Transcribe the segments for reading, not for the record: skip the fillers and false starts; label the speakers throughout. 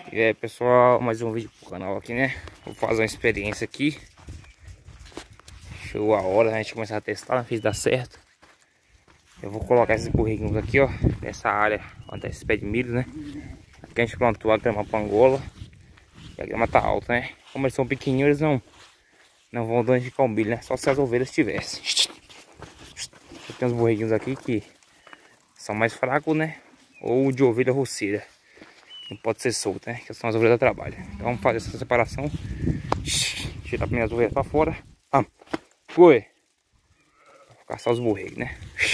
Speaker 1: E aí pessoal, mais um vídeo pro canal aqui, né? Vou fazer uma experiência aqui. Chegou a hora, né? A gente começar a testar, não fez dar certo. Eu vou colocar esses borreguinhos aqui, ó, nessa área onde tá esse pé de milho, né? Aqui a gente plantou a grama pangola. E a grama tá alta, né? Como eles são pequenininhos, eles não vão danificar o milho, né? Só se as ovelhas tivessem. Tem uns borreguinhos aqui que são mais fracos, né? Ou de ovelha roceira. Não pode ser solto, né? Que são as ovelhas do trabalho. Então vamos fazer essa separação. Tirar as minhas ovelhas pra fora. Foi. Vou ficar só os borregos, né?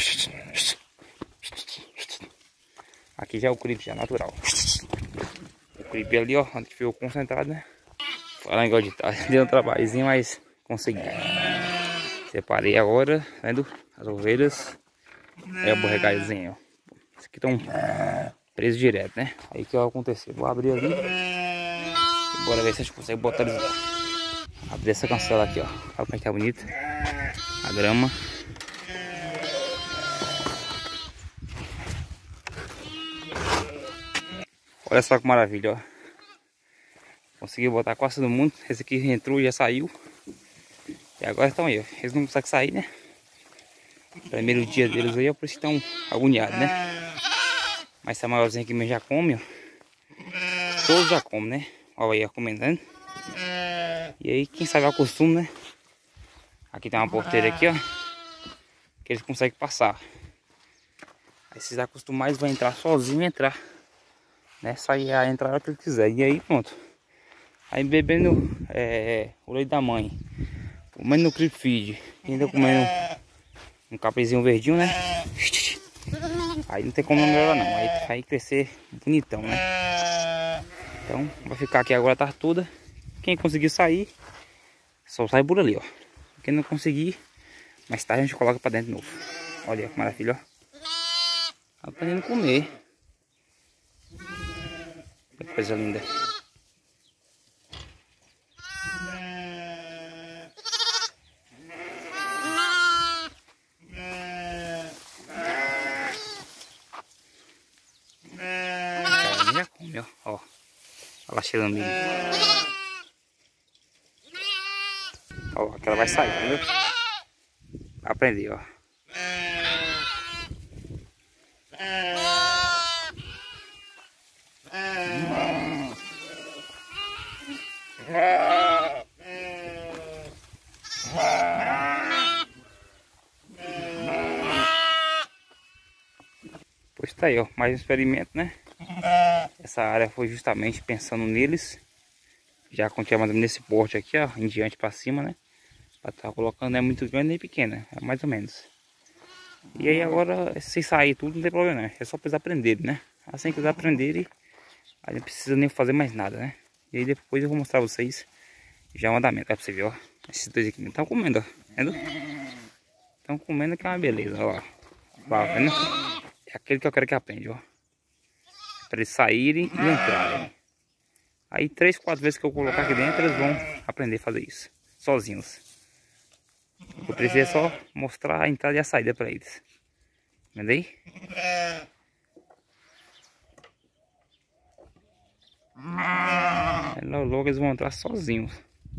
Speaker 1: Aqui já é o cripe, já natural. O cripe ali, ó, onde ficou concentrado, né? Falar igual de tarde. Deu um trabalhozinho, mas consegui. Separei agora, vendo? As ovelhas. É o borregazinho, ó. Esse aqui estão preso direto, né? Aí o que vai acontecer? Vou abrir ali e bora ver se a gente consegue botar eles lá. Abrir essa cancela aqui, ó. Olha como é que tá bonita a grama. Olha só que maravilha, ó. Consegui botar quase todo mundo. Esse aqui entrou e já saiu. E agora estão aí, ó. Eles não conseguem sair, né? Primeiro dia deles aí, ó, por isso que estão agoniados, né? Mas essa maiorzinha aqui mesmo já come, ó. Todos já comem, né? Olha aí, ó, comentando. E aí, quem sabe acostuma, né? Aqui tem uma porteira aqui, ó. Que eles conseguem passar. Aí se acostumar, eles vão entrar sozinho e entrar. Né? Sair a entrar a hora que ele quiser. E aí, pronto. Aí bebendo o leite da mãe. Comendo no creep feed. E ainda comendo um caprizinho verdinho, né? Aí não tem como não melhorar não. Aí vai crescer bonitão, né? Então vai ficar aqui agora a tarde toda. Quem conseguir sair, só sai por ali, ó. Quem não conseguir, mais tarde a gente coloca pra dentro de novo. Olha que maravilha, ó. Tá aprendendo a comer. Que coisa linda. Já come, ó. Olha lá cheirando milho. Ó, aquela vai sair, entendeu? Vai aprender, ó. Pois tá aí, ó. Mais um experimento, né? Essa área foi justamente pensando neles. Já continha mais ou menos nesse porte aqui, ó. Em diante pra cima, né? Pra estar colocando não é muito grande nem pequena. É mais ou menos. E aí agora, se sair tudo, não tem problema, né? É só pra eles aprenderem, né? Assim que eles aprenderem, aí não precisa nem fazer mais nada, né? E aí depois eu vou mostrar pra vocês já o andamento. Olha pra você ver, ó. Esses dois aqui estão comendo, ó. Vendo? Estão comendo que é uma beleza, ó. Tá vendo? É aquele que eu quero que aprenda, ó. Para eles saírem e entrarem. Aí 3, 4 vezes que eu colocar aqui dentro, eles vão aprender a fazer isso. Sozinhos. Eu preciso é só mostrar a entrada e a saída para eles. Entendeu? Logo eles vão entrar sozinhos.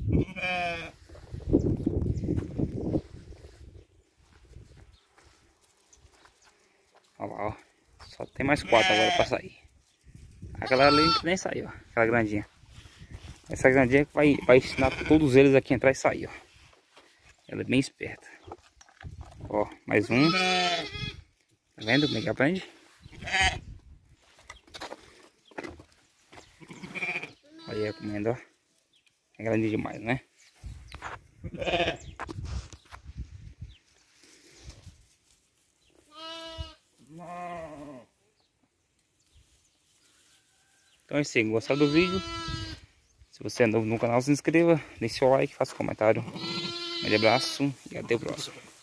Speaker 1: Olha lá, ó. Só tem mais 4 agora para sair. Aquela ali nem saiu, ó. Aquela grandinha. Essa grandinha que vai ensinar todos eles aqui a entrar e sair, ó. Ela é bem esperta. Ó, mais um. Tá vendo como é que aprende? Olha aí comendo, ó. É grande demais, né? Então é isso aí, gostou do vídeo? Se você é novo no canal, se inscreva, deixe o like, faça um comentário. Um grande abraço e até o próximo.